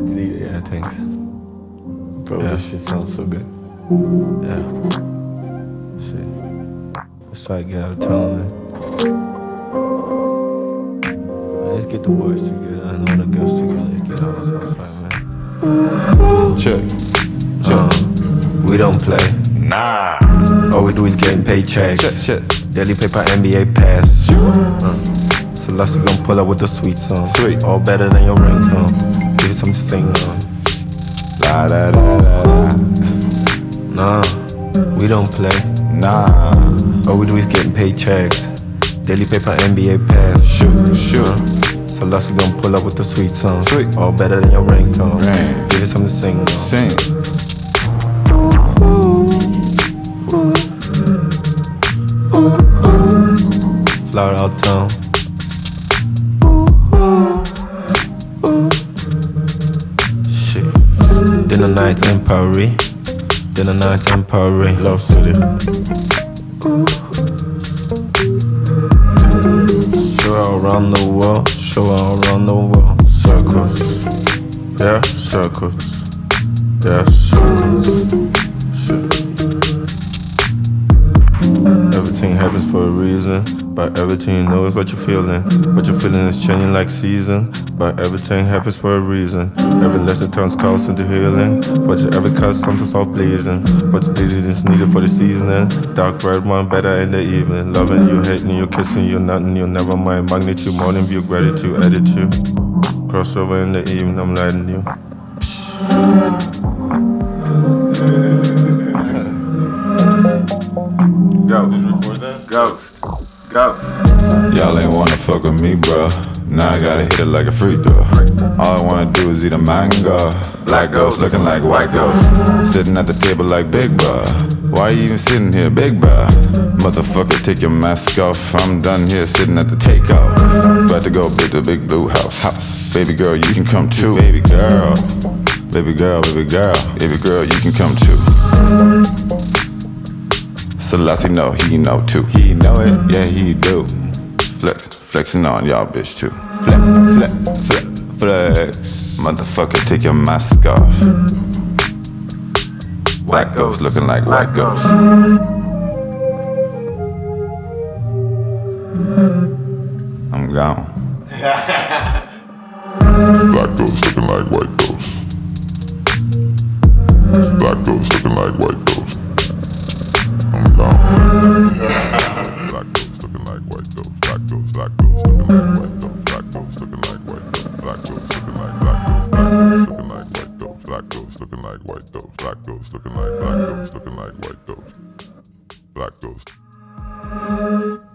Yeah, thanks. Bro, Yeah. this shit sounds so good. Yeah. Shit. Let's try to get out of town, man. Let's get the boys together and all the girls together. Let's get out outside, man. Check. We don't play. Nah. All we do is getting paychecks. Check. Daily paper, NBA pass. Selasssie gon' pull up with the sweet song. Sweet. All better than your ringtone. Give you something to sing on. La da da da da. Nah, we don't play. Nah. All we do is getting paychecks. Daily paper, NBA pass. Shoot. Selasssie gon' pull up with the sweet song. Sweet. All better than your ringtone. Rain. Give you something to sing on. Sing. Flower out town. Shit. Dinner nights in Paris. Dinner nights in Paris. Love City. Show her around the world. Show her around the world. Circles. Yeah, circles. Yeah, circles. Shit. Everything happens for a reason, but everything you know is what you're feeling. What you're feeling is changing like season, but everything happens for a reason. Every lesson turns cause into healing. But every cause something stop bleeding. What's bleeding is needed for the seasoning. Dark red one better in the evening. Loving you, hating you, kissing you, nothing you, never mind. Magnitude, morning view, gratitude, attitude. Crossover in the evening, I'm lighting you. Go. Go. Y'all ain't wanna fuck with me, bro. Now I gotta hit it like a free throw. All I wanna do is eat a mango. Black ghost looking like white ghost. Sitting at the table like big bro. Why you even sitting here, big bro? Motherfucker, take your mask off. I'm done here sitting at the takeout. About to go build the big blue house. Baby girl, you can come too. Baby girl. Baby girl, baby girl. Baby girl, you can come too. Selasssie know, he know too. He know it, yeah he do. Flexing on y'all bitch too. Flex. Motherfucker, take your mask off. Black ghost looking like white ghost. I'm gone. Black ghost looking like white ghost. Black ghost looking like white ghost. I'm gone. Black ghost looking like white ghost. Black ghost looking like white ghost. Black ghost looking like white ghost. Black ghost looking like black ghost. Black ghost looking like white ghost. Black ghost looking like white ghost. Black ghost looking like black ghost looking like white ghost. Black ghost.